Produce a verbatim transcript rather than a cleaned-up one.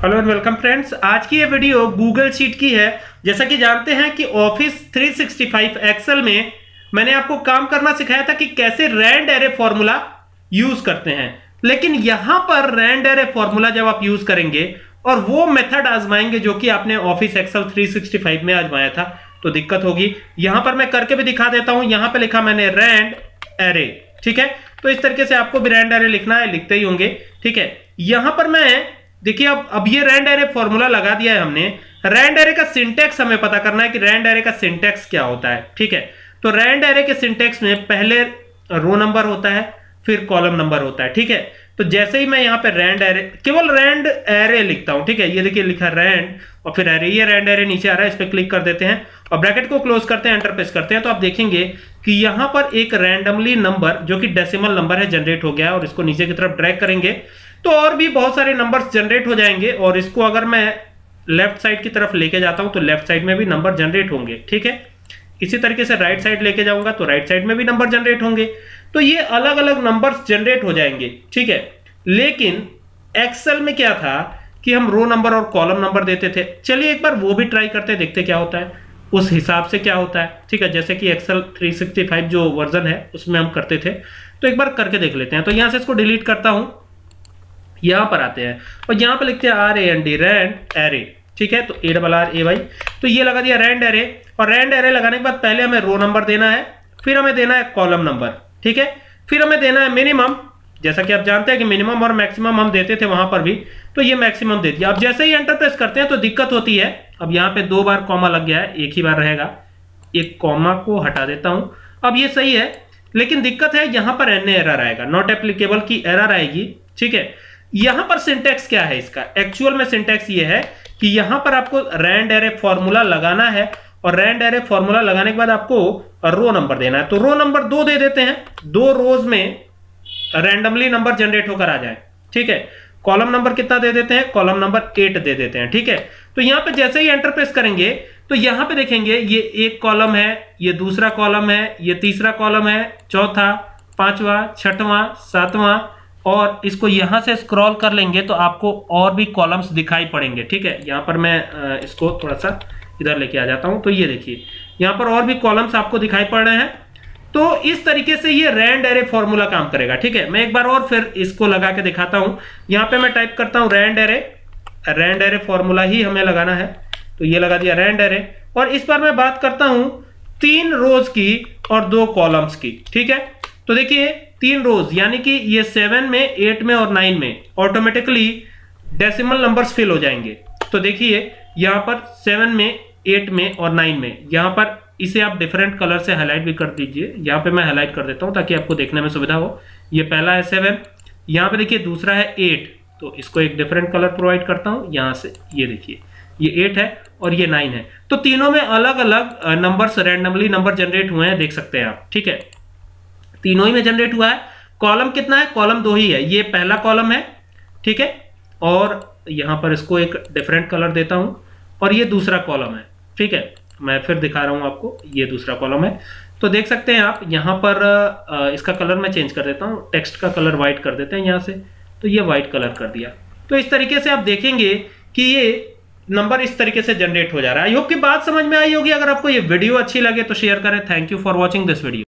Hello and welcome friends. आज की ये वीडियो गूगल शीट की है। जैसा कि जानते हैं कि office three sixty five excel में मैंने आपको काम करना सिखाया था कि कैसे रैंड एरे फॉर्मूला यूज करते हैं, लेकिन यहां पर रैंड एरे फॉर्मूला जब आप यूज करेंगे और वो मेथड आजमाएंगे जो कि आपने office excel three sixty five में आजमाया था तो दिक्कत होगी। यहां पर मैं करके भी दिखा देता हूं। यहां पर लिखा मैंने रैंड एरे, ठीक है। तो इस तरीके से आपको भी रैंड एरे लिखना है, लिखते ही होंगे, ठीक है। यहां पर मैं देखिए अब अब ये रैंड एरे फॉर्मूला लगा दिया है हमने। रैंड एरे का सिंटेक्स हमें पता करना है कि रैंड एरे का सिंटेक्स क्या होता है, ठीक है। तो रैंड एरे के सिंटेक्स में पहले रो नंबर होता है, फिर कॉलम नंबर होता है, ठीक है। तो जैसे ही मैं यहाँ पे रैंड एरे, केवल रैंड एरे लिखता हूं, ठीक है। ये देखिए लिखा रैंड और फिर एरे, ये रैंड एरे नीचे आ रहा है, इस पर क्लिक कर देते हैं और ब्रैकेट को क्लोज करते हैं, एंटर प्रेस करते हैं, तो आप देखेंगे कि यहां पर एक रैंडमली नंबर जो कि डेसिमल नंबर है जनरेट हो गया है। और इसको नीचे की तरफ ड्रैग करेंगे तो और भी बहुत सारे नंबर्स जनरेट हो जाएंगे। और इसको अगर मैं लेफ्ट साइड की तरफ लेके जाता हूं तो लेफ्ट साइड में भी नंबर जनरेट होंगे, ठीक है। इसी तरीके से राइट साइड लेके जाऊंगा तो राइट साइड में भी नंबर जनरेट होंगे। तो ये अलग अलग नंबर्स जनरेट हो जाएंगे, ठीक है। लेकिन एक्सेल में क्या था कि हम रो नंबर और कॉलम नंबर देते थे। चलिए एक बार वो भी ट्राई करते हैं, देखते क्या होता है, उस हिसाब से क्या होता है, ठीक है। जैसे कि एक्सेल थ्री सिक्सटी फाइव जो वर्जन है उसमें हम करते थे, तो एक बार करके देख लेते हैं। तो यहां से इसको डिलीट करता हूं, यहां पर आते हैं और यहां पर लिखते हैं R A N D, rand array, ठीक है। तो A double R A Y, तो ये लगा दिया रैंड एरे। और रैंड एरे लगाने के बाद पहले हमें रो नंबर देना है, फिर हमें देना है कॉलम नंबर, ठीक है। फिर हमें देना है मिनिमम, जैसा कि आप जानते हैं कि मिनिमम और मैक्सिमम हम देते थे वहां पर भी, तो ये मैक्सिमम दे दिया। अब जैसे ही एंटर प्रेस करते हैं तो दिक्कत होती है। अब यहाँ पे दो बार कॉमा लग गया है, एक ही बार रहेगा, एक कॉमा को हटा देता हूं। अब ये सही है, लेकिन दिक्कत है यहां पर एन एरर आएगा, नॉट एप्लीकेबल की एरर आएगी, ठीक है। यहां पर सिंटेक्स क्या है इसका, एक्चुअल में सिंटेक्स ये है कि यहां पर आपको रैंड एरे फॉर्मूला लगाना है और रैंड एरे फॉर्मूला लगाने के बाद आपको रो नंबर देना है। तो रो नंबर दो दे देते हैं, दो रोज में रैंडमली नंबर जनरेट होकर आ जाए, ठीक है। कॉलम नंबर कितना दे देते हैं, कॉलम नंबर एट दे देते हैं, ठीक है। तो यहां पे जैसे ही एंटर प्रेस करेंगे तो यहां पे देखेंगे ये एक कॉलम है, ये दूसरा कॉलम है, ये तीसरा कॉलम है, चौथा, पांचवा, छठवां, सातवां, और इसको यहां से स्क्रॉल कर लेंगे तो आपको और भी कॉलम्स दिखाई पड़ेंगे, ठीक है। यहां पर मैं इसको थोड़ा सा इधर लेके आ जाता हूं, तो ये देखिए यहां पर और भी कॉलम्स आपको दिखाई पड़ रहे हैं। तो इस तरीके से ये रैंड एरे फॉर्मूला काम करेगा, ठीक है। मैं एक बार और फिर इसको लगा के दिखाता हूं। यहां पे मैं टाइप करता हूं rand array, rand array formula ही हमें लगाना है, तो ये लगा दिया रैंड एरे। और इस बार मैं बात करता हूं तीन रोज की और दो कॉलम्स की, ठीक है। तो देखिए तीन रोज यानी कि ये सेवन में, एट में और नाइन में ऑटोमेटिकली डेसिमल नंबर्स फिल हो जाएंगे। तो देखिए यहां पर सेवन में, एट में और नाइन में, यहां पर इसे आप डिफरेंट कलर से हाईलाइट भी कर दीजिए। यहां पे मैं हाईलाइट कर देता हूं ताकि आपको देखने में सुविधा हो। ये पहला है सेवन, यहां पे देखिए दूसरा है एट, तो इसको एक डिफरेंट कलर प्रोवाइड करता हूं यहां से। ये देखिए ये एट है और ये नाइन है, तो तीनों में अलग अलग नंबर्स, रैंडमली नंबर जनरेट हुए हैं, देख सकते हैं आप, ठीक है। तीनों ही में जनरेट हुआ है। कॉलम कितना है, कॉलम दो ही है, ये पहला कॉलम है, ठीक है। और यहां पर इसको एक डिफरेंट कलर देता हूं और ये दूसरा कॉलम है, ठीक है। मैं फिर दिखा रहा हूं आपको, ये दूसरा कॉलम है। तो देख सकते हैं आप यहां पर इसका कलर मैं चेंज कर देता हूं, टेक्स्ट का कलर व्हाइट कर देते हैं यहां से, तो ये व्हाइट कलर कर दिया। तो इस तरीके से आप देखेंगे कि ये नंबर इस तरीके से जनरेट हो जा रहा है। आई होप की बात समझ में आई होगी। अगर आपको ये वीडियो अच्छी लगे तो शेयर करें। Thank you for watching this video.